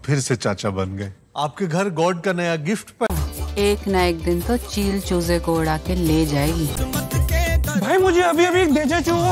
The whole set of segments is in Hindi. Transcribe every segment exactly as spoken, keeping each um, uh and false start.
फिर से चाचा बन गए। आपके घर गॉड का नया गिफ्ट पर एक ना एक दिन तो चील चूजे को उड़ा के ले जाएगी। भाई मुझे अभी अभी एक देजा चूहा।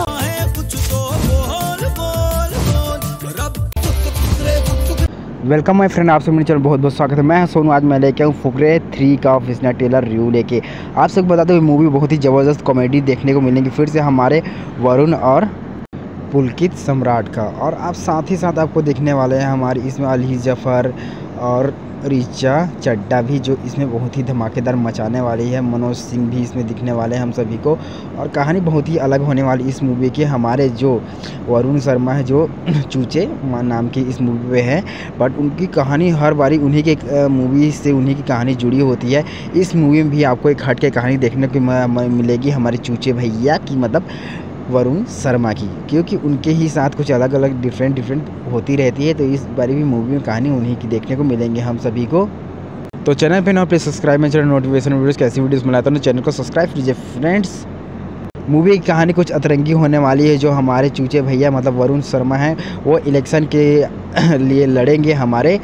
वेलकम माय फ्रेंड, आप सब मेरे चैनल बहुत बहुत स्वागत है। मैं सोनू। आज मैं लेके आऊँ फुकरे थ्री का ऑफिशियल ट्रेलर रिव्यू लेके। आप सबको बता दो मूवी बहुत ही ज़बरदस्त कॉमेडी देखने को मिलेगी फिर से हमारे वरुण और पुलकित सम्राट का। और आप साथ ही साथ आपको देखने वाले हैं हमारे इसमें अली जफ़र और ऋचा चड्ढा भी, जो इसमें बहुत ही धमाकेदार मचाने वाली है। मनोज सिंह भी इसमें दिखने वाले हैं हम सभी को। और कहानी बहुत ही अलग होने वाली इस मूवी की। हमारे जो वरुण शर्मा है जो चूचे नाम की इस मूवी पे है, बट उनकी कहानी हर बारी उन्हीं के मूवी से उन्हीं की कहानी जुड़ी होती है। इस मूवी में भी आपको एक हट के कहानी देखने को मिलेगी हमारे चूचे भैया की, मतलब वरुण शर्मा की, क्योंकि उनके ही साथ कुछ अलग अलग डिफरेंट डिफरेंट होती रहती है। तो इस बारी भी मूवी में कहानी उन्हीं की देखने को मिलेंगे हम सभी को। तो चैनल पे ना प्लीज सब्सक्राइब में चैनल नोटिफिकेशन वीडियोस कैसी वीडियोस मिलाता हूँ चैनल को सब्सक्राइब कीजिए फ्रेंड्स। मूवी की कहानी कुछ अतरंगी होने वाली है। जो हमारे चूचे भैया मतलब वरुण शर्मा हैं वो इलेक्शन के लिए लड़ेंगे हमारे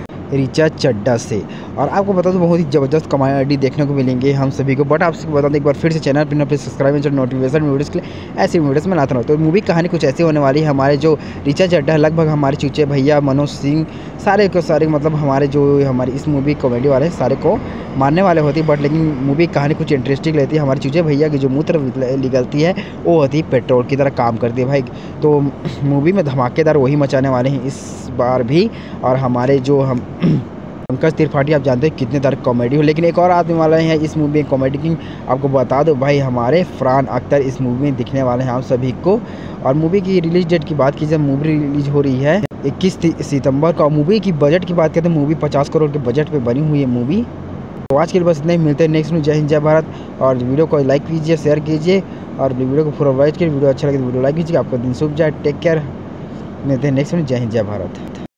ऋचा चड्ढा से। और आपको बता दो बहुत ही ज़बरदस्त कॉमेडी देखने को मिलेंगे हम सभी को। बट आपसे बता दें एक बार फिर से चैनल पर please subscribe and notification videos के लिए ऐसी वीडियोस में लाता रहूँ। तो मूवी कहानी कुछ ऐसी होने वाली है। हमारे जो ऋचा चड्ढा है लगभग हमारे चूचे भैया मनोज सिंह सारे को सारे मतलब हमारे जो हमारी इस मूवी कॉमेडी वाले सारे को मारने वाले होती है। बट लेकिन मूवी कहानी कुछ इंटरेस्टिंग रहती है। हमारे चूचे भैया की जो मूत्र निकलती है वो होती है पेट्रोल की तरह काम करती है भाई। तो मूवी में धमाकेदार वही मचाने वाले हैं इस बार भी। और हमारे जो हम पंकज त्रिपाठी आप जानते हैं कितने तरह कॉमेडी हो, लेकिन एक और आदमी वाले हैं इस मूवी में कॉमेडी किंग। आपको बता दो भाई हमारे फरहान अख्तर इस मूवी में दिखने वाले हैं आप सभी को। और मूवी की रिलीज डेट की बात की जाए, मूवी रिलीज हो रही है इक्कीस सितंबर को। मूवी की बजट की बात करते हैं, मूवी पचास करोड़ के बजट पे बनी हुई है मूवी। तो आज के लिए बस इतना ही, मिलते हैं नेक्स्ट में। जय हिंद जय भारत। और वीडियो को लाइक कीजिए, शेयर कीजिए और वीडियो को पूरा वॉच कीजिए। वीडियो अच्छा लगे तो वीडियो लाइक कीजिए। आपका दिन शुभ जाए, टेक केयर। मिलते हैं नेक्स्ट में। जय हिंद जय भारत।